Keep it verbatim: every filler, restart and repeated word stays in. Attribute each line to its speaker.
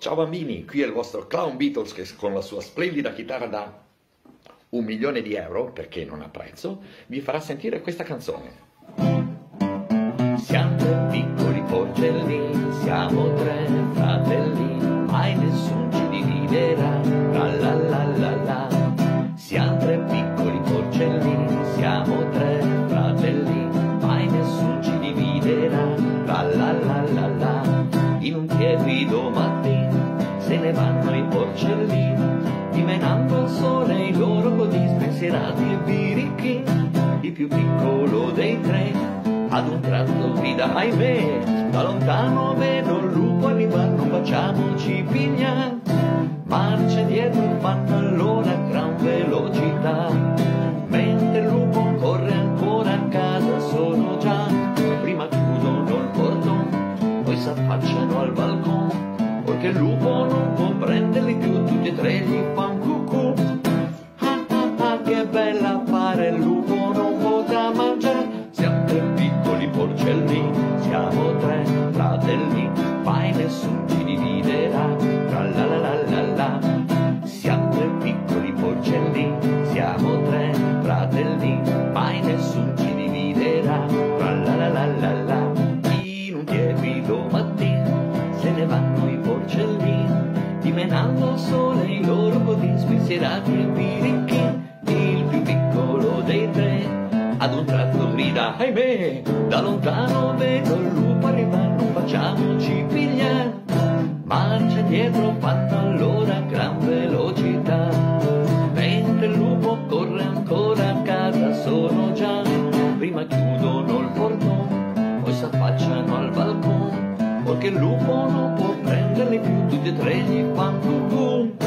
Speaker 1: Ciao bambini, qui è il vostro Clown Beatles che con la sua splendida chitarra da un milione di euro, perché non ha prezzo, vi farà sentire questa canzone. Siamo tre piccoli porcellini, siamo tre fratelli, mai nessun ci dividerà, la la la la la. Siamo tre piccoli porcellini, siamo tre fratelli, mai nessun ci dividerà, la la la la la. In un tiepido mattino se ne vanno i porcellini, dimenando al sole i loro così spensierati e birichi. Il più piccolo dei tre ad un tratto grida ahimè, da lontano vedo il lupo arrivare, non facciamoci pigliare. Marcia dietro fanno allora a gran velocità, mentre il lupo corre ancora a casa sono già. Prima chiudono il portone, poi s'affacciano al balcone, perché il lupo non può prenderli più, tutti e tre gli fa un cucù. Ah ah ah, che bella fare, il lupo non potrà mangiare. Siamo tre piccoli porcellini, siamo tre fratelli, mai nessun ci dividerà, tra la la la la la. Siamo tre piccoli porcellini, siamo tre fratelli, mai nessun ci dividerà, tra la la la la la. In un tiepido mattino se ne vanno i porcellini, dimenando al sole i loro così spensierati e birichi. Il più piccolo dei tre ad un tratto grida ahimè, da lontano vedo il lupo arrivare, non facciamoci pigliare. Marcia dietro fanno allora a gran velocità, mentre il lupo corre ancora a casa sono già. Prima chiudono il portone, poi s'affacciano al balcone, perché il lupo non può prenderli più, tutti e tre gli fanno cucù.